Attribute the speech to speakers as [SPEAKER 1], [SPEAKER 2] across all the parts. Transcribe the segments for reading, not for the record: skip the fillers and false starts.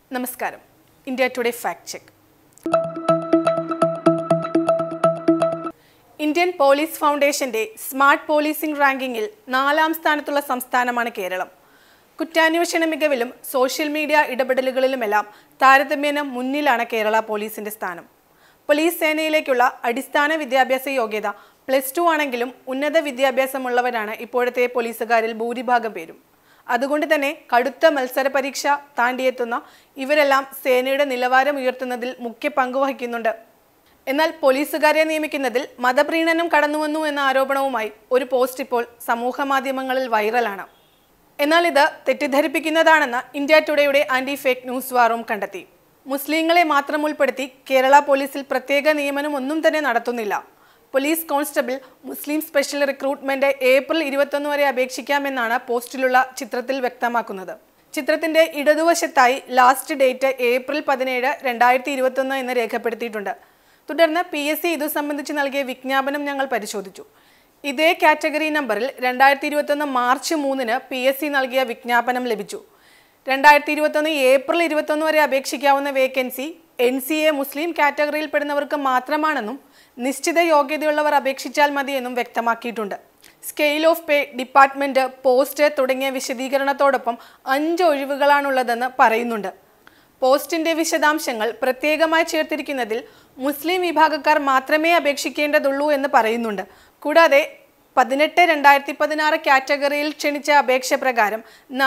[SPEAKER 1] നമസ്കാരം. India today fact check. Indian police ഫൗണ്ടേഷന്റെ smart policing റാങ്കിങ്ങിൽ 4ാം സ്ഥാനത്തുള്ള സംസ്ഥാനമാണ് കേരളം. കുറ്റാന്വേഷണ മികവിലും സോഷ്യൽ മീഡിയ ഇടപെടലുകളിലുമെല്ലാം താരതമ്യേന മുന്നിലാണ് കേരള പോലീസിന്റെ സ്ഥാനം. പോലീസ് സേനയിലേക്കുള്ള അടിസ്ഥാന വിദ്യാഭ്യാസ യോഗ്യത +2 ആണെങ്കിലും ഉന്നത വിദ്യാഭ്യാസമുള്ളവരാണ് ഇപ്പോഴത്തെ പോലീസുകാരിൽ ഭൂരിഭാഗം പേരും. അതുകൊണ്ട് തന്നെ കടുത്ത മത്സര പരീക്ഷ താണ്ടിയെത്തുന്ന ഇവരെല്ലാം സേനയുടെ നിലവാരം ഉയർത്തുന്നതിൽ മുഖ്യ പങ്കുവഹിക്കുന്നുണ്ട്. എന്നാൽ പോലീസുകാരെ നിയമിക്കുന്നതിൽ മതപ്രീണനം കടന്നുവന്നു എന്ന ആരോപണവുമായി ഒരു പോസ്റ്റ് ഇപ്പോൾ സമൂഹ മാധ്യമങ്ങളിൽ വൈറലാണ്. എന്നാൽ ഇത് തെറ്റിദ്ധരിപ്പിക്കുന്നതാണെന്ന് ഇന്ത്യ ടുഡേയുടെ ആന്റി ഫേക്ക് ന്യൂസ് വാറും കണ്ടെത്തി. മുസ്ലിങ്ങളെ മാത്രം ഉൾപ്പെടുത്തി കേരള പോലീസിൽ പ്രത്യേക നിയമനം ഒന്നും തന്നെ നടത്തുന്നില്ല. Police constable Muslim special recruitment April 21 വരെ അപേക്ഷിക്കാമെന്നാണ് പോസ്റ്റിലുള്ള ചിത്രത്തിൽ വ്യക്തമാക്കുന്നത്. ചിത്രത്തിന്റെ ഇടതുവശത്തായി ലാസ്റ്റ് ഡേറ്റ് ഏപ്രിൽ 17, 2021 എന്ന് രേഖപ്പെടുത്തിയിട്ടുണ്ട്. തുടർന്ന് PSC ഇതു സംബന്ധിച്ച് നൽകിയ വിജ്ഞാപനം ഞങ്ങൾ പരിശോധിച്ചു. ഇതേ കാറ്റഗറി നമ്പറിൽ 2021 മാർച്ച് 3 PSC നൽകിയ വിജ്ഞാപനം ലഭിച്ചു. 2021 ഏപ്രിൽ 21 വരെ അപേക്ഷിക്കാവുന്ന വേക്കൻസി NCA മുസ്ലിം കാറ്റഗറിയിൽപ്പെടുന്നവർക്ക് മാത്രമാണെന്നും നിശ്ചിത യോഗ്യതയുള്ളവർ അപേക്ഷിച്ചാൽ മതിയെന്നും വ്യക്തമാക്കിയിട്ടുണ്ട്. Scale of pay, department, post തുടങ്ങിയ വിശദീകരണത്തോടൊപ്പം 5 ഒഴിവുകളാണുള്ളതെന്ന് പറയുന്നുണ്ട്. പോസ്റ്റിന്റെ വിശദാംശങ്ങൾ പ്രത്യേകമായി ചേർത്തിരിക്കുന്നതിൽ മുസ്ലിം വിഭാഗക്കാർ മാത്രമേ അപേക്ഷിക്കേണ്ടതുള്ളൂ എന്ന് പറയുന്നുണ്ട്. കൂടാതെ 18-2016 കാറ്റഗറിയിൽ ക്ഷണിച്ച അപേക്ഷ പ്രകാരം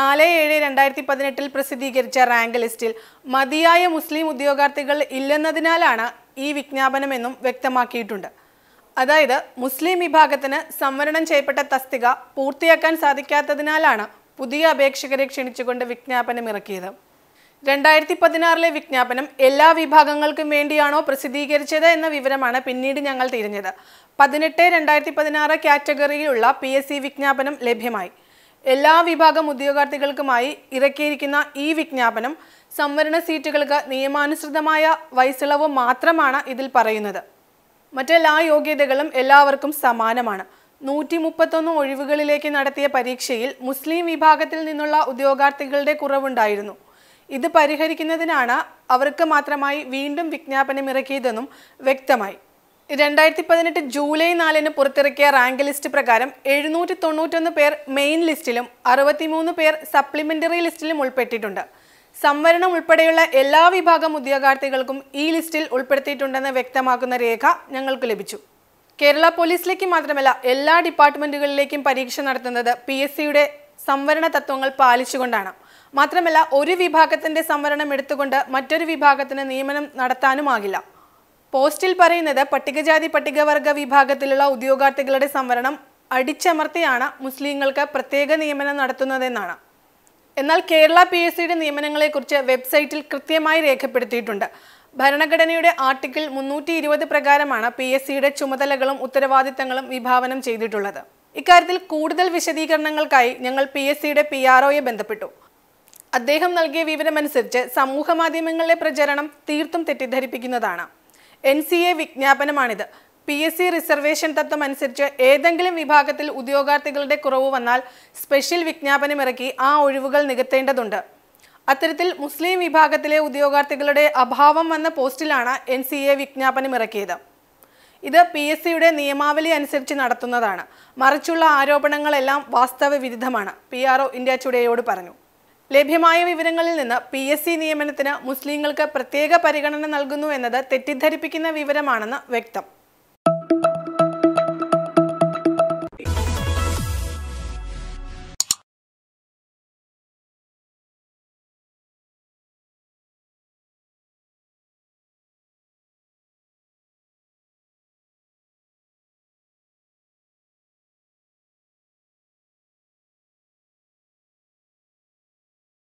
[SPEAKER 1] 4/7/2018 പ്രസിദ്ധീകരിച്ച റാങ്ക് ലിസ്റ്റിൽ മതിയായ മുസ്ലിം ഉദ്യോഗാർത്ഥികൾ ഇല്ലെന്നതിനാലാണ് ഈ വിജ്ഞാപനമെന്നും വ്യക്തമാക്കിയിട്ടുണ്ട്. അതായത് മുസ്ലിം വിഭാഗത്തിന് സംവരണം ചെയ്യപ്പെട്ട തസ്തിക പൂർത്തിയാക്കാൻ സാധിക്കാത്തതിനാലാണ് പുതിയ അപേക്ഷകരെ ക്ഷണിച്ചുകൊണ്ട് വിജ്ഞാപനം ഇറക്കിയത്. 2016 വിജ്ഞാപനം എല്ലാ വിഭാഗങ്ങൾക്കും വേണ്ടിയാണോ പ്രസിദ്ധീകരിച്ചത് എന്ന വിവരമാണ് പിന്നീട് ഞങ്ങൾ തിരഞ്ഞത്. 18-2016 കാറ്റഗറിയിലുള്ള PSC വിജ്ഞാപനം ലഭ്യമായി. എല്ലാ വിഭാഗം ഉദ്യോഗാർത്ഥികൾക്കുമായി ഇറക്കിയിരിക്കുന്ന ഈ വിജ്ഞാപനം സംവരണ സീറ്റുകൾക്ക് നിയമാനുസൃതമായ വയസ്സിളവ് മാത്രമാണ് ഇതിൽ പറയുന്നത്. മറ്റെല്ലാ യോഗ്യതകളും എല്ലാവർക്കും സമാനമാണ്. 131 ഒഴിവുകളിലേക്ക് നടത്തിയ പരീക്ഷയിൽ മുസ്ലിം വിഭാഗത്തിൽ നിന്നുള്ള ഉദ്യോഗാർത്ഥികളുടെ കുറവുണ്ടായിരുന്നു. ഇത് പരിഹരിക്കുന്നതിനാണ് അവർക്ക് മാത്രമായി വീണ്ടും വിജ്ഞാപനം ഇറക്കിയതെന്നും വ്യക്തമായി. 2018 ജൂലൈ 4 പുറത്തിറക്കിയ റാങ്ക് ലിസ്റ്റ് പ്രകാരം 791 പേർ മെയിൻ ലിസ്റ്റിലും 63 പേർ സപ്ലിമെന്ററി ലിസ്റ്റിലും ഉൾപ്പെട്ടിട്ടുണ്ട്. സംവരണം ഉൾപ്പെടെയുള്ള എല്ലാ വിഭാഗം ഉദ്യോഗാർത്ഥികൾക്കും ഈ ലിസ്റ്റിൽ ഉൾപ്പെടുത്തിയിട്ടുണ്ടെന്ന് വ്യക്തമാക്കുന്ന രേഖ ഞങ്ങൾക്ക് ലഭിച്ചു. കേരള പോലീസിലേക്ക് മാത്രമല്ല എല്ലാ ഡിപ്പാർട്ട്മെന്റുകളിലേക്കും പരീക്ഷ നടത്തുന്നത് PSCയുടെ സംവരണ തത്വങ്ങൾ പാലിച്ചുകൊണ്ടാണ്. മാത്രമല്ല ഒരു വിഭാഗത്തിന്റെ സംവരണം എടുത്തുകൊണ്ട് മറ്റൊരു വിഭാഗത്തിന് നിയമനം നടത്താനുമാകില്ല. പോസ്റ്റിൽ പറയുന്നത് പട്ടികജാതി പട്ടികവർഗ വിഭാഗത്തിലുള്ള ഉദ്യോഗാർത്ഥികളുടെ സംവരണം അടിച്ചമർത്തിയാണ് മുസ്ലിങ്ങൾക്ക് പ്രത്യേക നിയമനം നടത്തുന്നതെന്നാണ്. എന്നാൽ കേരള PSCയുടെ നിയമനങ്ങളെക്കുറിച്ച് വെബ്സൈറ്റിൽ കൃത്യമായി രേഖപ്പെടുത്തിയിട്ടുണ്ട്. ഭരണഘടനയുടെ ആർട്ടിക്കിൾ 320 പ്രകാരമാണ് PSCയുടെ ചുമതലകളും ഉത്തരവാദിത്തങ്ങളും വിഭാവനം ചെയ്തിട്ടുള്ളത്. ഇക്കാര്യത്തിൽ കൂടുതൽ വിശദീകരണങ്ങൾക്കായി ഞങ്ങൾ PSCയുടെ PROയെ ബന്ധപ്പെട്ടു. അദ്ദേഹം നൽകിയ വിവരമനുസരിച്ച് സമൂഹ മാധ്യമങ്ങളിലെ പ്രചരണം തീർത്തും തെറ്റിദ്ധരിപ്പിക്കുന്നതാണ്. NCA വിജ്ഞാപനമാണിത്. PSC റിസർവേഷൻ തത്വം അനുസരിച്ച് ഏതെങ്കിലും വിഭാഗത്തിൽ ഉദ്യോഗാർത്ഥികളുടെ കുറവ് വന്നാൽ സ്പെഷ്യൽ വിജ്ഞാപനം ഇറക്കി ആ ഒഴിവുകൾ നികത്തേണ്ടതുണ്ട്. അത്തരത്തിൽ മുസ്ലിം വിഭാഗത്തിലെ ഉദ്യോഗാർത്ഥികളുടെ അഭാവം വന്ന പോസ്റ്റിലാണ് NCA വിജ്ഞാപനം ഇറക്കിയത്. ഇത് PSCയുടെ നിയമാവലി അനുസരിച്ച് നടത്തുന്നതാണ്. മറിച്ചുള്ള ആരോപണങ്ങളെല്ലാം വാസ്തവ വിരുദ്ധമാണ്, PRO ഇന്ത്യ ടുഡേയോട് പറഞ്ഞു. ലഭ്യമായ വിവരങ്ങളിൽ നിന്ന് PSC നിയമനത്തിന് മുസ്ലിങ്ങൾക്ക് പ്രത്യേക പരിഗണന നൽകുന്നു എന്നത് തെറ്റിദ്ധരിപ്പിക്കുന്ന വിവരമാണെന്ന് വ്യക്തം.